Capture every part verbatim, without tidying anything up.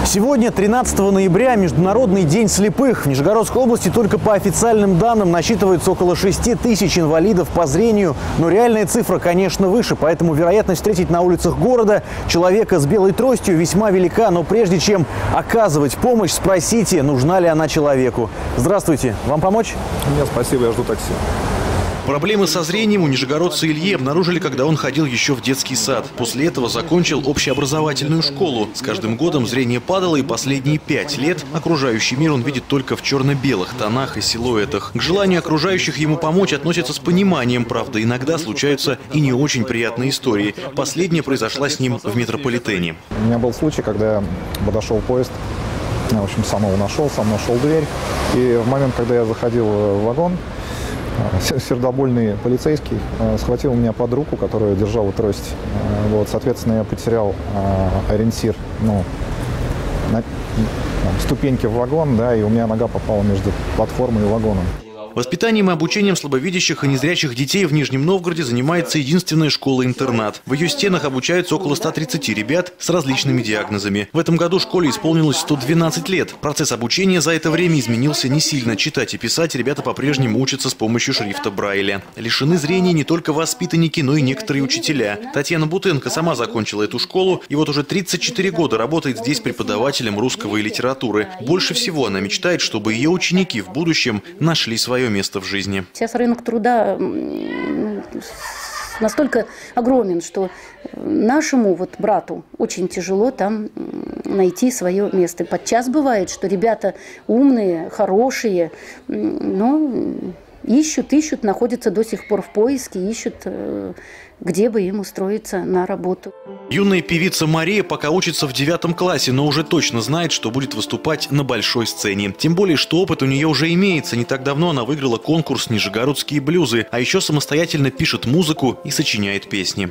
Сегодня, тринадцатого ноября, Международный день слепых. В Нижегородской области только по официальным данным насчитывается около шести тысяч инвалидов по зрению. Но реальная цифра, конечно, выше. Поэтому вероятность встретить на улицах города человека с белой тростью весьма велика. Но прежде чем оказывать помощь, спросите, нужна ли она человеку. Здравствуйте. Вам помочь? Нет, спасибо, я жду такси. Проблемы со зрением у нижегородца Ильи обнаружили, когда он ходил еще в детский сад. После этого закончил общеобразовательную школу. С каждым годом зрение падало, и последние пять лет окружающий мир он видит только в черно-белых тонах и силуэтах. К желанию окружающих ему помочь относятся с пониманием. Правда, иногда случаются и не очень приятные истории. Последняя произошла с ним в метрополитене. У меня был случай, когда подошел поезд. Я, в общем, сам его нашел, сам нашел дверь. И в момент, когда я заходил в вагон, сердобольный полицейский схватил меня под руку, которую держала трость. Вот, соответственно, я потерял ориентир, ну, на там, ступеньки в вагон, да, и у меня нога попала между платформой и вагоном. Воспитанием и обучением слабовидящих и незрячих детей в Нижнем Новгороде занимается единственная школа-интернат. В ее стенах обучаются около ста тридцати ребят с различными диагнозами. В этом году школе исполнилось сто двенадцать лет. Процесс обучения за это время изменился не сильно. Читать и писать ребята по-прежнему учатся с помощью шрифта Брайля. Лишены зрения не только воспитанники, но и некоторые учителя. Татьяна Бутенко сама закончила эту школу и вот уже тридцать четыре года работает здесь преподавателем русского и литературы. Больше всего она мечтает, чтобы ее ученики в будущем нашли свое место в жизни. Сейчас рынок труда настолько огромен, что нашему вот брату очень тяжело там найти свое место. Подчас бывает, что ребята умные, хорошие, но ищут, ищут, находятся до сих пор в поиске, ищут, где бы им устроиться на работу. Юная певица Мария пока учится в девятом классе, но уже точно знает, что будет выступать на большой сцене. Тем более, что опыт у нее уже имеется. Не так давно она выиграла конкурс «Нижегородские блюзы», а еще самостоятельно пишет музыку и сочиняет песни.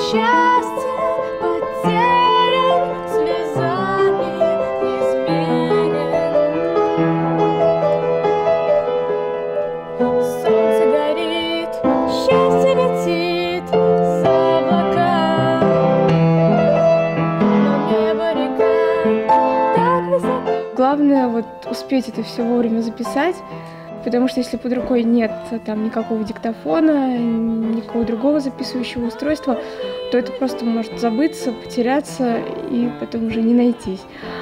Главное вот успеть это все вовремя записать, потому что если под рукой нет там никакого диктофона, никакого другого записывающего устройства, то это просто может забыться, потеряться и потом уже не найтись.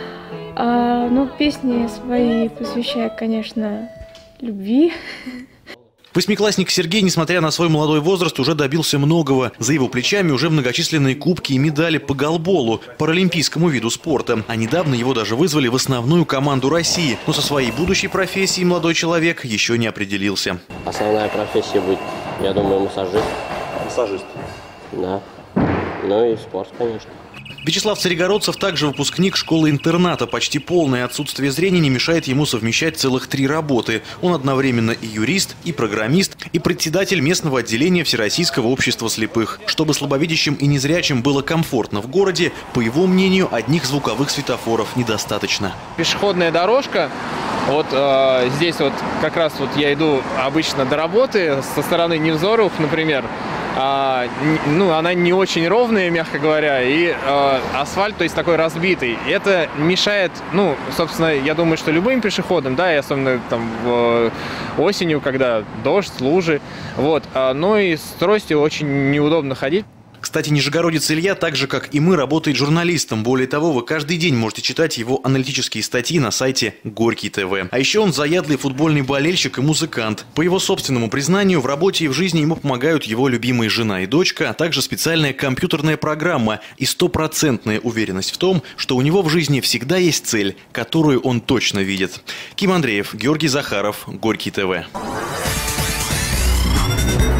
А, ну, песни свои посвящаю, конечно, любви. Восьмиклассник Сергей, несмотря на свой молодой возраст, уже добился многого. За его плечами уже многочисленные кубки и медали по голболу, паралимпийскому виду спорта. А недавно его даже вызвали в основную команду России. Но со своей будущей профессией молодой человек еще не определился. Основная профессия будет, я думаю, массажист. Массажист? Да. Ну и спорт, конечно. Вячеслав Царегородцев также выпускник школы-интерната. Почти полное отсутствие зрения не мешает ему совмещать целых три работы. Он одновременно и юрист, и программист, и председатель местного отделения Всероссийского общества слепых. Чтобы слабовидящим и незрячим было комфортно в городе, по его мнению, одних звуковых светофоров недостаточно. Пешеходная дорожка. Вот э, здесь вот как раз вот я иду обычно до работы со стороны Невзоровых, например. А, ну, она не очень ровная, мягко говоря, и э, асфальт, то есть такой разбитый. Это мешает, ну, собственно, я думаю, что любым пешеходам, да, и особенно там э, осенью, когда дождь, лужи, вот. А, но и с тростью очень неудобно ходить. Кстати, нижегородец Илья, так же как и мы, работает журналистом. Более того, вы каждый день можете читать его аналитические статьи на сайте Горький ТВ. А еще он заядлый футбольный болельщик и музыкант. По его собственному признанию, в работе и в жизни ему помогают его любимые жена и дочка, а также специальная компьютерная программа и стопроцентная уверенность в том, что у него в жизни всегда есть цель, которую он точно видит. Ким Андреев, Георгий Захаров, Горький ТВ.